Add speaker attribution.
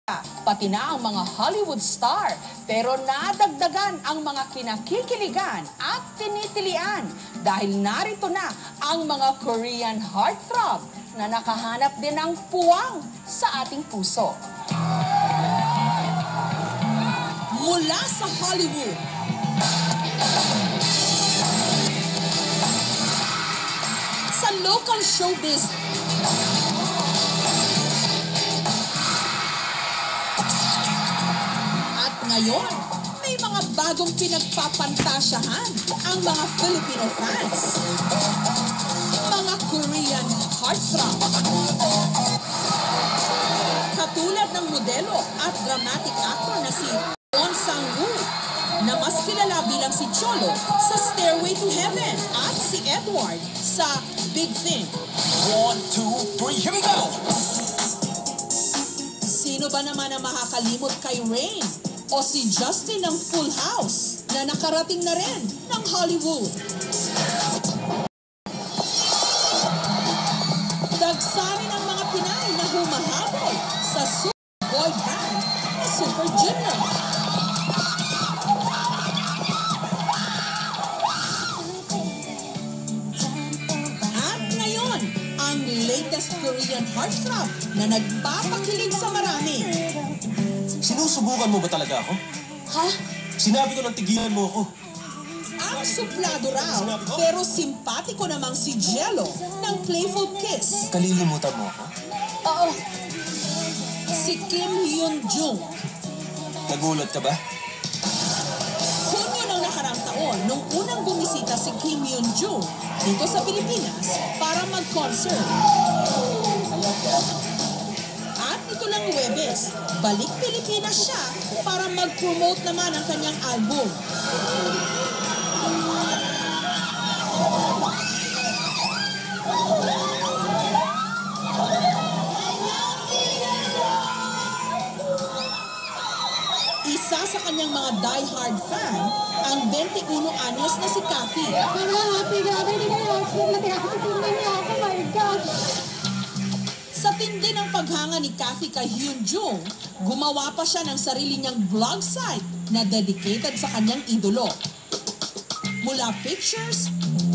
Speaker 1: pati na ang mga Hollywood star, pero nadagdagan ang mga kinakikiligan at tinitilian dahil narito na ang mga Korean heartthrob na nakahanap din ng puwang sa ating puso. Mula sa Hollywood, sa local showbiz, ngayon, may mga bagong pinagpapantasyahan ang mga Filipino fans. Mga Korean heartthrob. Katulad ng modelo at dramatic actor na si Hyun Joong, na mas kilala bilang si Cholo sa Stairway to Heaven at si Edward sa Big Thing.
Speaker 2: 1, 2, 3, here we go!
Speaker 1: Sino ba naman ang makakalimot kay Rain? O si Justin ng Full House na nakarating na rin ng Hollywood. Dagsarin ang mga Pinay na humahabol sa super boy band na Super Junior. At ngayon, ang latest Korean heartthrob na nagpapakilig sa marami.
Speaker 2: Sinusubukan mo ba talaga ako?
Speaker 1: Ha?
Speaker 2: Sinabi ko ng tigilan mo ako.
Speaker 1: Ang suplado raw, pero simpatiko namang si Jello ng Playful Kiss.
Speaker 2: Kalilimutan mo ako?
Speaker 1: Oo. Si Hyun Joong.
Speaker 2: Nagulat ka ba?
Speaker 1: Hunyo ng nakarang taon, nung unang bumisita si Hyun Joong dito sa Pilipinas para mag-concert. At ito lang Huwebes, balik Pilipinas siya para mag-promote naman ang kanyang album. Isa sa kanyang mga die-hard fan, ang 21 anyos na si Kathy. Sa tindi ng paghanga ni Kathy kay Hyun Joong, gumawa pa siya ng sarili niyang vlog site na dedicated sa kanyang idolo. Mula pictures,